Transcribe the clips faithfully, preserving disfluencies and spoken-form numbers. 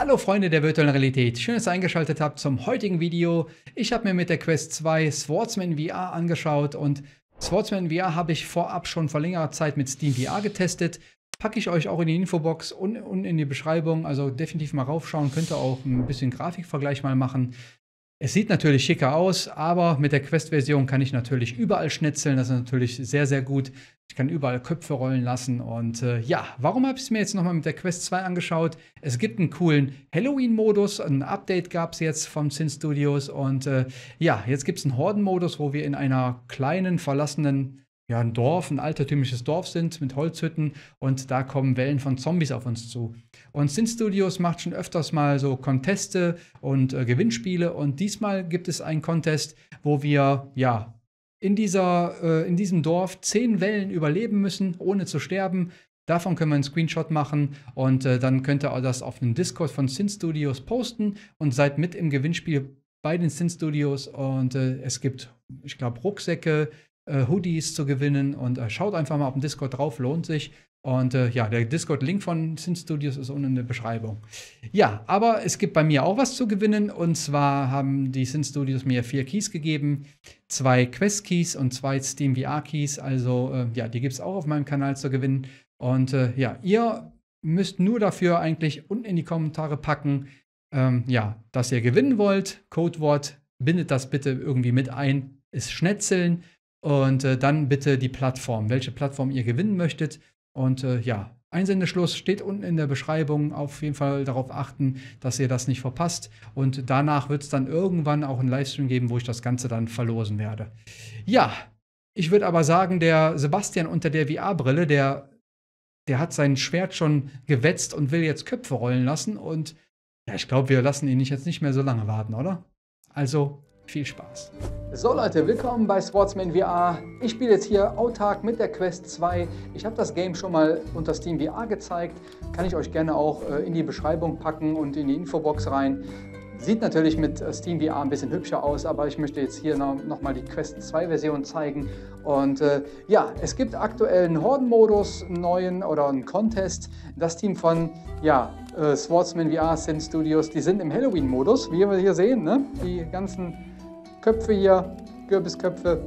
Hallo Freunde der virtuellen Realität, schön, dass ihr eingeschaltet habt zum heutigen Video. Ich habe mir mit der Quest zwei Swordsman V R angeschaut und Swordsman V R habe ich vorab schon vor längerer Zeit mit Steam V R getestet. Packe ich euch auch in die Infobox und, und in die Beschreibung, also definitiv mal raufschauen, könnt ihr auch ein bisschen Grafikvergleich mal machen. Es sieht natürlich schicker aus, aber mit der Quest-Version kann ich natürlich überall schnetzeln. Das ist natürlich sehr, sehr gut. Ich kann überall Köpfe rollen lassen. Und äh, ja, warum habe ich es mir jetzt nochmal mit der Quest zwei angeschaut? Es gibt einen coolen Halloween-Modus. Ein Update gab es jetzt vom Synth Studios. Und äh, ja, jetzt gibt es einen Horden-Modus, wo wir in einer kleinen, verlassenen, ja, ein Dorf, ein altertümliches Dorf sind mit Holzhütten. Und da kommen Wellen von Zombies auf uns zu. Und Synth Studios macht schon öfters mal so Conteste und äh, Gewinnspiele. Und diesmal gibt es einen Contest, wo wir, ja, in, dieser, äh, in diesem Dorf zehn Wellen überleben müssen, ohne zu sterben. Davon können wir einen Screenshot machen und äh, dann könnt ihr das auf dem Discord von Synth Studios posten und seid mit im Gewinnspiel bei den Synth Studios. Und äh, es gibt, ich glaube, Rucksäcke, äh, Hoodies zu gewinnen. Und äh, schaut einfach mal auf dem Discord drauf, lohnt sich. Und äh, ja, der Discord-Link von Synth Studios ist unten in der Beschreibung. Ja, aber es gibt bei mir auch was zu gewinnen. Und zwar haben die Synth Studios mir vier Keys gegeben. Zwei Quest-Keys und zwei Steam V R-Keys. Also äh, ja, die gibt es auch auf meinem Kanal zu gewinnen. Und äh, ja, ihr müsst nur dafür eigentlich unten in die Kommentare packen, ähm, ja, dass ihr gewinnen wollt. Codewort, bindet das bitte irgendwie mit ein, ist Schnetzeln. Und äh, dann bitte die Plattform, welche Plattform ihr gewinnen möchtet. Und äh, ja, Einsendeschluss steht unten in der Beschreibung. Auf jeden Fall darauf achten, dass ihr das nicht verpasst. Und danach wird es dann irgendwann auch einen Livestream geben, wo ich das Ganze dann verlosen werde. Ja, ich würde aber sagen, der Sebastian unter der V R-Brille, der, der hat sein Schwert schon gewetzt und will jetzt Köpfe rollen lassen. Und ja, ich glaube, wir lassen ihn nicht, jetzt nicht mehr so lange warten, oder? Also, viel Spaß. So Leute, willkommen bei Swordsman V R. Ich spiele jetzt hier autark mit der Quest zwei. Ich habe das Game schon mal unter Steam V R gezeigt. Kann ich euch gerne auch äh, in die Beschreibung packen und in die Infobox rein. Sieht natürlich mit äh, Steam V R ein bisschen hübscher aus, aber ich möchte jetzt hier noch, noch mal die Quest zwei Version zeigen. Und äh, ja, es gibt aktuell einen Horden-Modus, einen neuen oder einen Contest. Das Team von ja, äh, Swordsman V R, Synth Studios, die sind im Halloween-Modus, wie wir hier sehen, ne? Die ganzen Köpfe hier, Kürbisköpfe.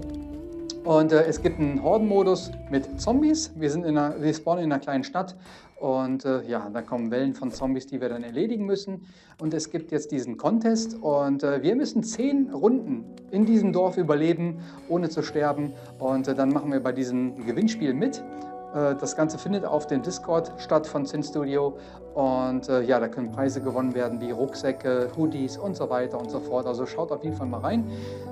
Und äh, es gibt einen Horden-Modus mit Zombies. Wir, sind in einer, wir spawnen in einer kleinen Stadt. Und äh, ja, da kommen Wellen von Zombies, die wir dann erledigen müssen. Und es gibt jetzt diesen Contest. Und äh, wir müssen zehn Runden in diesem Dorf überleben, ohne zu sterben. Und äh, dann machen wir bei diesem Gewinnspiel mit. Das Ganze findet auf dem Discord statt von Synth Studio und äh, ja, da können Preise gewonnen werden wie Rucksäcke, Hoodies und so weiter und so fort. Also schaut auf jeden Fall mal rein.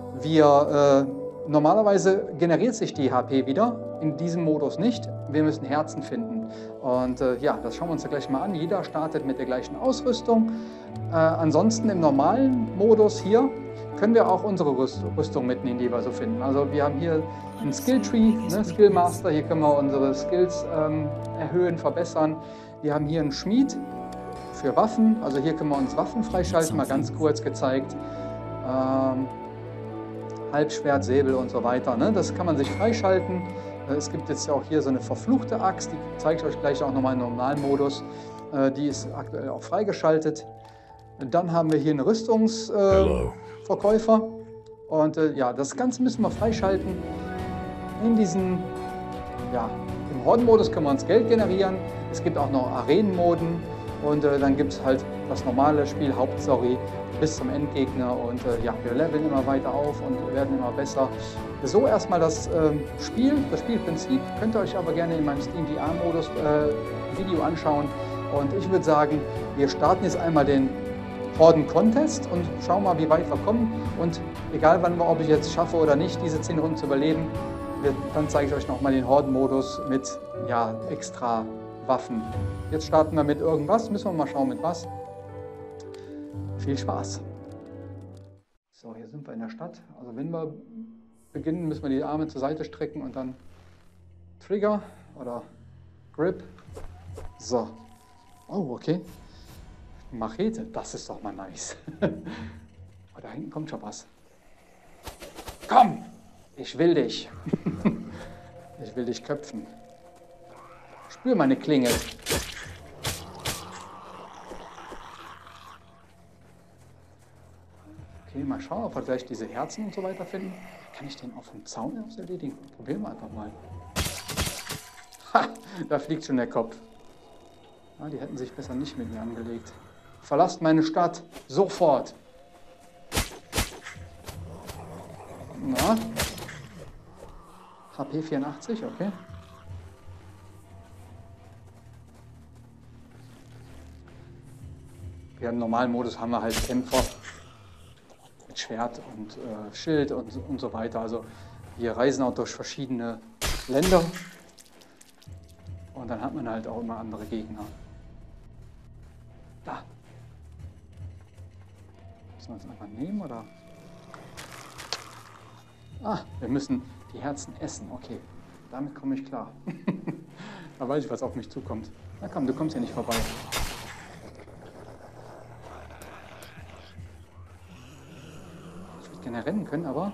Wir, äh, normalerweise generiert sich die H P wieder, in diesem Modus nicht. Wir müssen Herzen finden und äh, ja, das schauen wir uns ja gleich mal an. Jeder startet mit der gleichen Ausrüstung. Äh, ansonsten im normalen Modus hier können wir auch unsere Rüstung mitnehmen, die wir so finden. Also wir haben hier einen Skilltree, ne, Skillmaster, hier können wir unsere Skills ähm, erhöhen, verbessern. Wir haben hier einen Schmied für Waffen, also hier können wir uns Waffen freischalten, mal ganz kurz gezeigt. Ähm, Halbschwert, Säbel und so weiter, ne, das kann man sich freischalten. Es gibt jetzt auch hier so eine verfluchte Axt, die zeige ich euch gleich auch nochmal im normalen Modus. Äh, die ist aktuell auch freigeschaltet. Dann haben wir hier einen Rüstungsverkäufer. Äh, und äh, ja, das Ganze müssen wir freischalten. In diesen, ja, im Horden-Modus können wir uns Geld generieren. Es gibt auch noch Arenenmoden. Und äh, dann gibt es halt das normale Spiel, Hauptstory, bis zum Endgegner. Und äh, ja, wir leveln immer weiter auf und werden immer besser. So erstmal das äh, Spiel, das Spielprinzip. Könnt ihr euch aber gerne in meinem Steam V R-Modus äh, Video anschauen. Und ich würde sagen, wir starten jetzt einmal den Horden-Contest und schauen mal, wie weit wir kommen. Und egal, wann wir, ob ich jetzt schaffe oder nicht, diese zehn Runden zu überleben, wir, dann zeige ich euch nochmal den Horden-Modus mit ja, extra Waffen. Jetzt starten wir mit irgendwas, müssen wir mal schauen, mit was. Viel Spaß. So, hier sind wir in der Stadt. Also wenn wir beginnen, müssen wir die Arme zur Seite strecken und dann Trigger oder Grip. So. Oh, okay. Machete, das ist doch mal nice. Oh, da hinten kommt schon was. Komm, ich will dich. Ich will dich köpfen. Spür meine Klinge. Okay, mal schauen, ob wir gleich diese Herzen und so weiter finden. Kann ich den auf dem Zaun aus erledigen? Probieren wir einfach mal. Ha, da fliegt schon der Kopf. Ja, die hätten sich besser nicht mit mir angelegt. Verlasst meine Stadt. Sofort. Na? H P vierundachtzig, okay. Ja, im normalen Modus haben wir halt Kämpfer mit Schwert und äh, Schild und, und so weiter. Also wir reisen auch durch verschiedene Länder und dann hat man halt auch immer andere Gegner. Da. Müssen wir uns einfach nehmen, oder? Ah, wir müssen die Herzen essen. Okay, damit komme ich klar. Da weiß ich, was auf mich zukommt. Na komm, du kommst ja nicht vorbei. Ich würde gerne rennen können, aber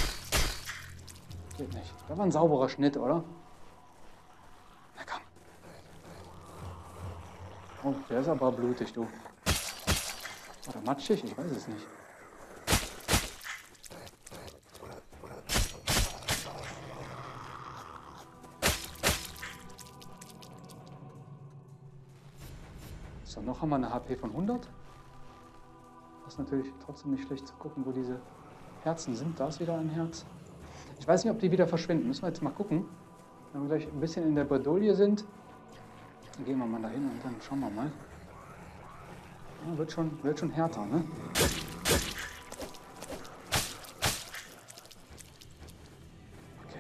geht nicht. Da war ein sauberer Schnitt, oder? Na komm. Oh, der ist aber blutig, du. Oder matschig? Ich weiß es nicht. So, noch haben wir eine H P von hundert. Das ist natürlich trotzdem nicht schlecht zu gucken, wo diese Herzen sind. Da ist wieder ein Herz. Ich weiß nicht, ob die wieder verschwinden. Müssen wir jetzt mal gucken. Wenn wir gleich ein bisschen in der Bredouille sind, dann gehen wir mal dahin und dann schauen wir mal. Ja, wird schon, wird schon härter, ne? Okay,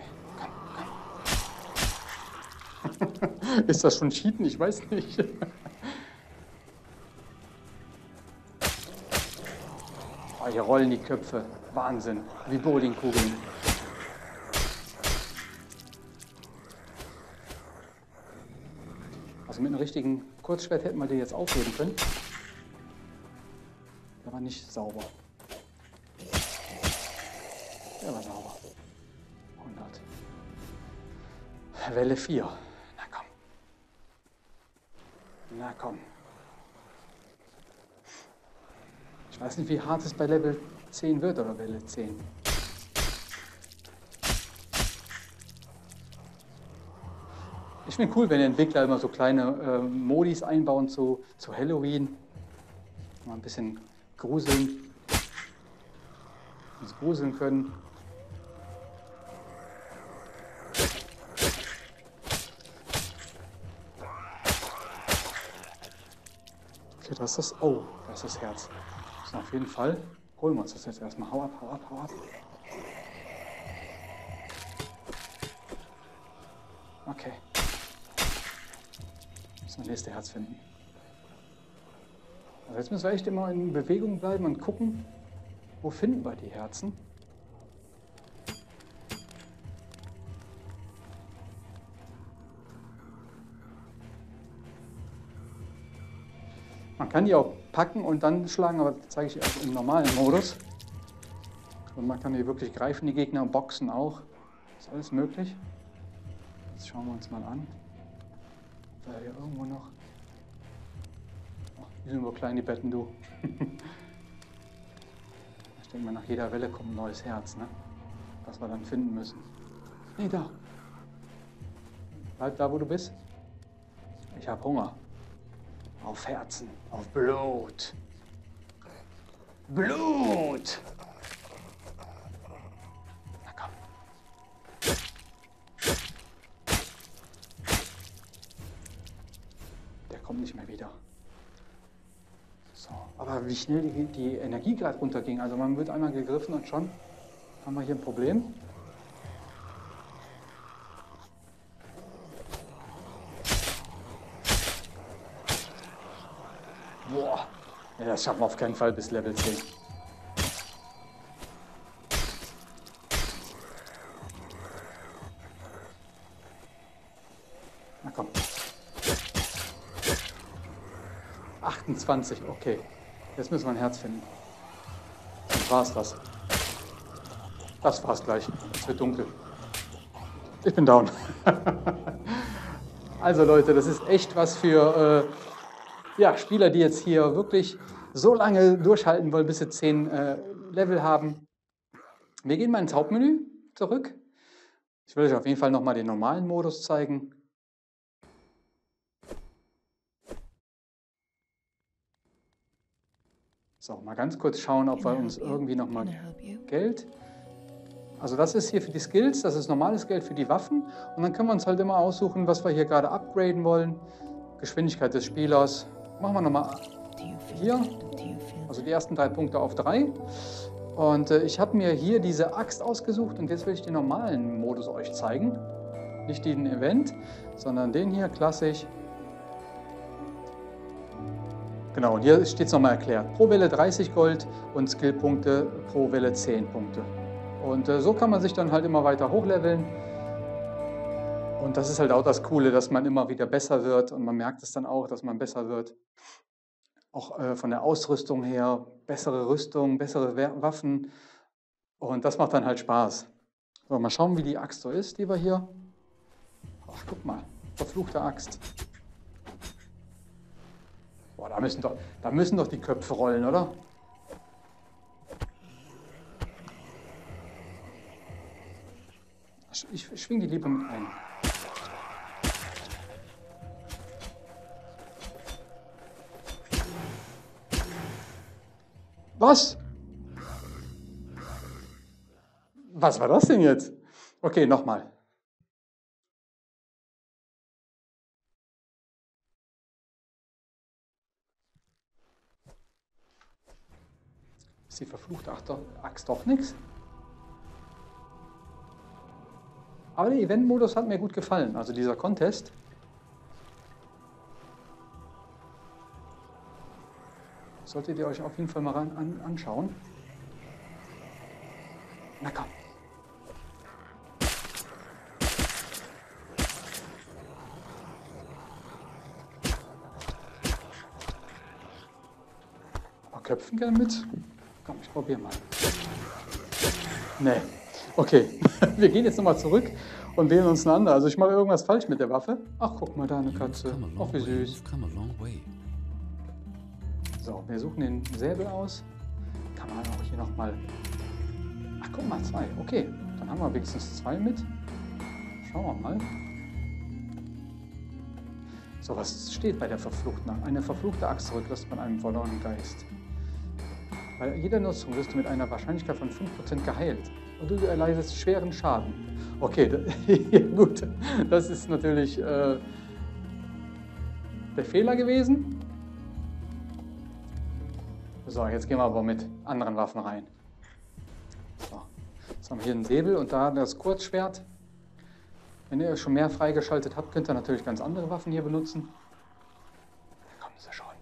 komm, komm. Ist das schon Cheaten? Ich weiß nicht. Oh, hier rollen die Köpfe. Wahnsinn. Wie Bowlingkugeln. Also mit einem richtigen Kurzschwert hätten wir die jetzt aufheben können. Der war nicht sauber. Der war sauber. hundert. Welle vier. Na komm. Na komm. Ich weiß nicht, wie hart es bei Level zehn wird oder Welle zehn. Ich finde cool, wenn die Entwickler immer so kleine äh, Modis einbauen zu, zu Halloween. Mal ein bisschen gruseln. Uns gruseln können. Okay, das ist das. Oh, das ist das Herz. So, auf jeden Fall holen wir uns das jetzt erstmal. Hau ab, hau ab, hau ab. Okay. Müssen wir das nächste Herz finden. Also jetzt müssen wir echt immer in Bewegung bleiben und gucken, wo finden wir die Herzen. Man kann die auch packen und dann schlagen, aber das zeige ich also im normalen Modus. Und man kann die wirklich greifen, die Gegner, boxen auch. Ist alles möglich. Jetzt schauen wir uns mal an. Ob wir hier irgendwo noch... Oh, die sind nur klein, die Betten, du. Ich denke mal, nach jeder Welle kommt ein neues Herz, ne? Das wir dann finden müssen. Nee, da. Bleib da, wo du bist. Ich habe Hunger. Auf Herzen, auf Blut. Blut! Na komm. Der kommt nicht mehr wieder. So, aber wie schnell die, die Energie gerade runterging. Also man wird einmal gegriffen und schon haben wir hier ein Problem. Boah, ja, das schaffen wir auf keinen Fall bis Level zehn. Na komm. achtundzwanzig, okay. Jetzt müssen wir ein Herz finden. Dann war's das. Das war's gleich. Es wird dunkel. Ich bin down. Also Leute, das ist echt was für... Äh, Ja, Spieler, die jetzt hier wirklich so lange durchhalten wollen, bis sie zehn äh, Level haben. Wir gehen mal ins Hauptmenü zurück. Ich will euch auf jeden Fall nochmal den normalen Modus zeigen. So, mal ganz kurz schauen, ob wir uns irgendwie nochmal Geld... Also das ist hier für die Skills, das ist normales Geld für die Waffen. Und dann können wir uns halt immer aussuchen, was wir hier gerade upgraden wollen. Geschwindigkeit des Spielers. Machen wir nochmal hier. Also die ersten drei Punkte auf drei. Und äh, ich habe mir hier diese Axt ausgesucht und jetzt will ich den normalen Modus euch zeigen. Nicht den Event, sondern den hier, klassisch. Genau, und hier steht es nochmal erklärt. Pro Welle dreißig Gold und Skillpunkte pro Welle zehn Punkte. Und äh, so kann man sich dann halt immer weiter hochleveln. Und das ist halt auch das Coole, dass man immer wieder besser wird. Und man merkt es dann auch, dass man besser wird. Auch äh, von der Ausrüstung her, bessere Rüstung, bessere Waffen. Und das macht dann halt Spaß. So, mal schauen, wie die Axt so ist, die wir hier... Ach, guck mal, verfluchte Axt. Boah, da müssen doch, da müssen doch die Köpfe rollen, oder? Ich schwing die lieber mit ein. Was? Was war das denn jetzt? Okay, nochmal. Ist die verfluchte Axt doch nichts? Aber der Event-Modus hat mir gut gefallen, also dieser Contest. Solltet ihr euch auf jeden Fall mal ran, an, anschauen. Na komm. Aber köpfen gerne mit? Komm, ich probiere mal. Nee. Okay, wir gehen jetzt nochmal zurück und wählen uns eine andere. Also ich mache irgendwas falsch mit der Waffe. Ach, guck mal, da eine Katze. Ach, wie süß. So, wir suchen den Säbel aus. Kann man auch hier nochmal... Ach, guck mal, zwei. Okay, dann haben wir wenigstens zwei mit. Schauen wir mal. So, was steht bei der verfluchten Axt? Eine verfluchte Axt zurücklässt man einem verlorenen Geist. Bei jeder Nutzung wirst du mit einer Wahrscheinlichkeit von fünf Prozent geheilt. Und du erleidest schweren Schaden. Okay, gut. Das ist natürlich äh, der Fehler gewesen. So, jetzt gehen wir aber mit anderen Waffen rein. So, jetzt haben wir hier einen Säbel und da das Kurzschwert. Wenn ihr schon mehr freigeschaltet habt, könnt ihr natürlich ganz andere Waffen hier benutzen. Da kommen sie schon.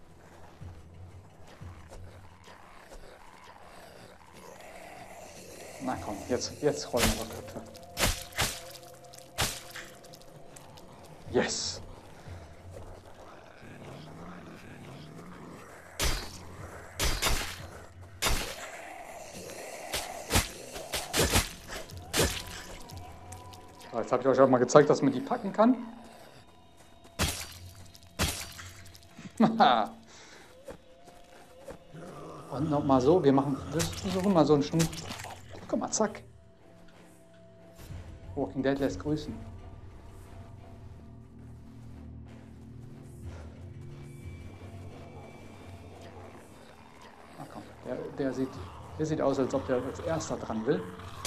Na komm, jetzt, jetzt rollen wir Köpfe. Yes! So, jetzt habe ich euch auch mal gezeigt, dass man die packen kann. Und nochmal so, wir machen, wir versuchen mal so einen Schnitt. Guck mal, zack. Walking Dead lässt grüßen. Na komm, der, der, sieht, der sieht aus, als ob der als erster dran will.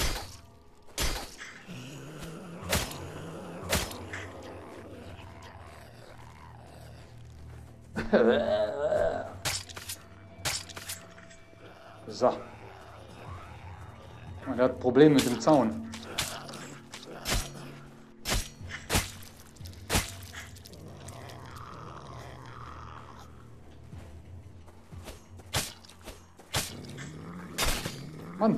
So. Und er hat Probleme mit dem Zaun. Mann.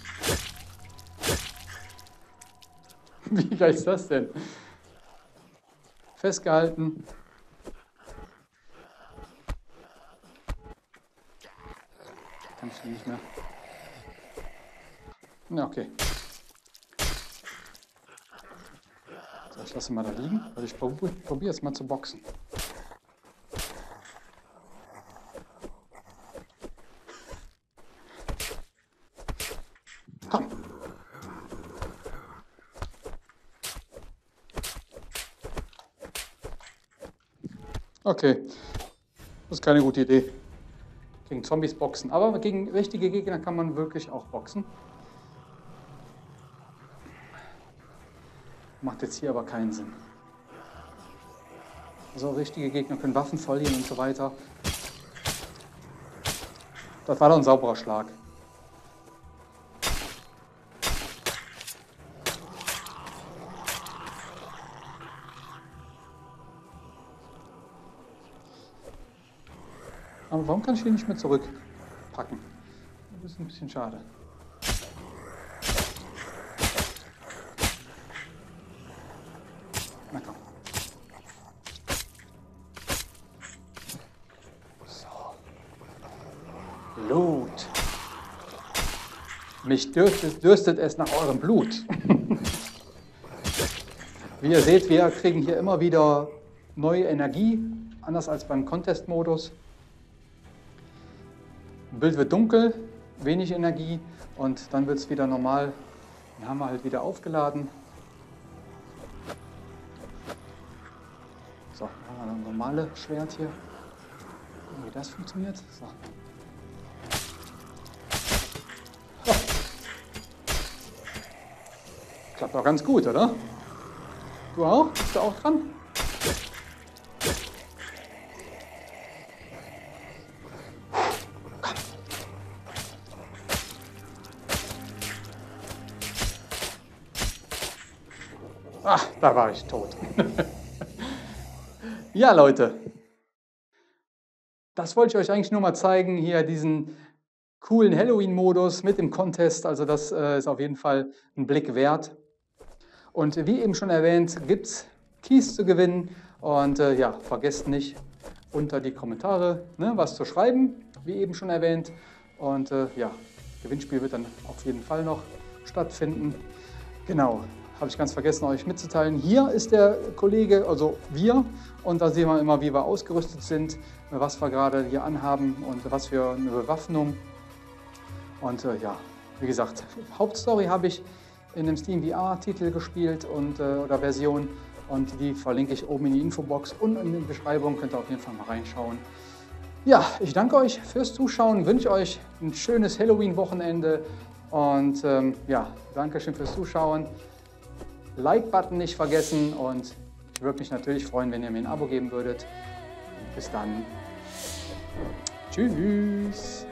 Wie geil ist das denn? Festgehalten. Kann ich nicht mehr. Na, okay. So, ich lasse mal da liegen, weil ich probiere probier jetzt mal zu boxen. Okay, das ist keine gute Idee. Gegen Zombies boxen. Aber gegen richtige Gegner kann man wirklich auch boxen. Macht jetzt hier aber keinen Sinn. Also richtige Gegner können Waffen verlieren und so weiter. Das war doch ein sauberer Schlag. Aber warum kann ich den nicht mehr zurückpacken? Das ist ein bisschen schade. Na komm. So. Blut. Mich dürstet, dürstet es nach eurem Blut. Wie ihr seht, wir kriegen hier immer wieder neue Energie, anders als beim Contest-Modus. Das Bild wird dunkel, wenig Energie und dann wird es wieder normal. Dann haben wir halt wieder aufgeladen. So, dann haben wir ein normales Schwert hier. Wie das funktioniert. So. Oh. Klappt auch ganz gut, oder? Du auch? Bist du auch dran? Ach, da war ich tot. Ja, Leute. Das wollte ich euch eigentlich nur mal zeigen. Hier diesen coolen Halloween-Modus mit dem Contest. Also das äh, ist auf jeden Fall ein Blick wert. Und wie eben schon erwähnt, gibt es Keys zu gewinnen. Und äh, ja, vergesst nicht, unter die Kommentare ne, was zu schreiben, wie eben schon erwähnt. Und äh, ja, Gewinnspiel wird dann auf jeden Fall noch stattfinden. Genau. Habe ich ganz vergessen, euch mitzuteilen. Hier ist der Kollege, also wir, und da sehen wir immer, wie wir ausgerüstet sind, was wir gerade hier anhaben und was für eine Bewaffnung. Und äh, ja, wie gesagt, Hauptstory habe ich in dem Steam V R-Titel gespielt und, äh, oder Version und die verlinke ich oben in die Infobox und in der Beschreibung, könnt ihr auf jeden Fall mal reinschauen. Ja, ich danke euch fürs Zuschauen, wünsche euch ein schönes Halloween-Wochenende und ähm, ja, danke schön fürs Zuschauen. Like-Button nicht vergessen und ich würde mich natürlich freuen, wenn ihr mir ein Abo geben würdet. Bis dann. Tschüss.